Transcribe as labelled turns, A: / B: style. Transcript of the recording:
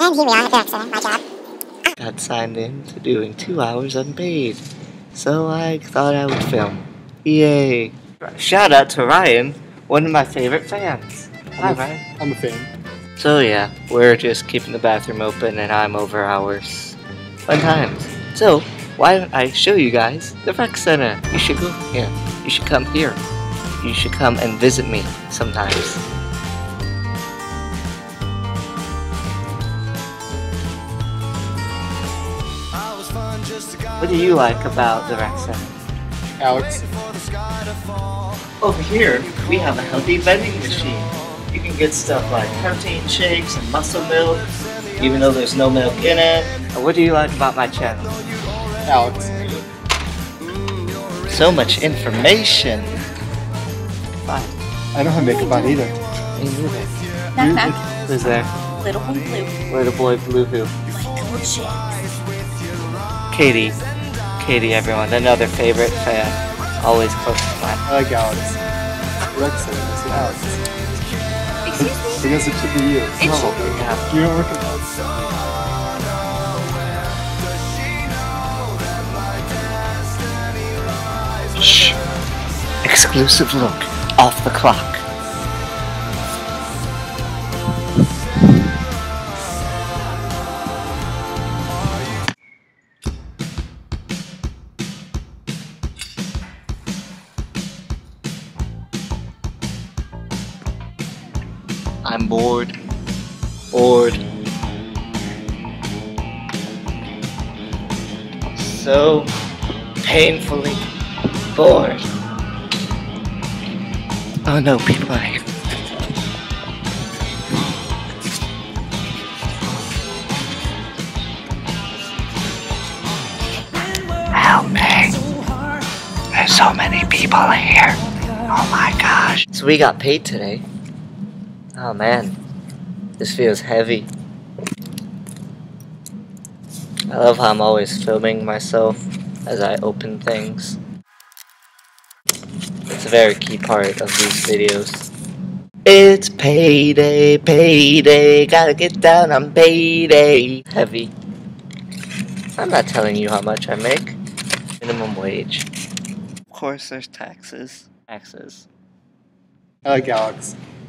A: And here we are at the rec center, my job.
B: Got signed in to doing 2 hours unpaid, so I thought I would film. Yay! Shout out to Ryan, one of my favorite fans. Hi, Ryan.
C: I'm a fan.
B: So yeah, we're just keeping the bathroom open and I'm over hours. Fun times. So, why don't I show you guys the rec center? You should go here. You should come here. You should come and visit me sometimes. What do you like about the rec center?
C: Alex.
B: Over here, we have a healthy vending machine. You can get stuff like protein shakes and muscle milk, even though there's no milk in it. What do you like about my channel?
C: Alex.
B: So much information. Fine.
C: I don't have makeup on either.
B: Me neither.
D: Knock knock.
B: Who's there?
D: Little boy blue.
B: Little boy blue who?
D: Like milkshakes.
B: Katie. Katie, everyone. Another favorite fan. Always close to mine.
C: I like Alex. Rec center. I see Alex.
D: Excuse me?
C: Because it should be you.
D: It should be.
B: Yeah.
C: You don't work at Alex.
B: Shh. Exclusive look. Off the clock. I'm bored. Bored. So painfully bored. Oh no, people are here. Help me. There's so many people here. Oh my gosh. So we got paid today. Oh man, this feels heavy. I love how I'm always filming myself as I open things. It's a very key part of these videos. It's payday, payday, gotta get down on payday. Heavy. I'm not telling you how much I make. Minimum wage. Of course there's taxes. Taxes.
C: I like Alex.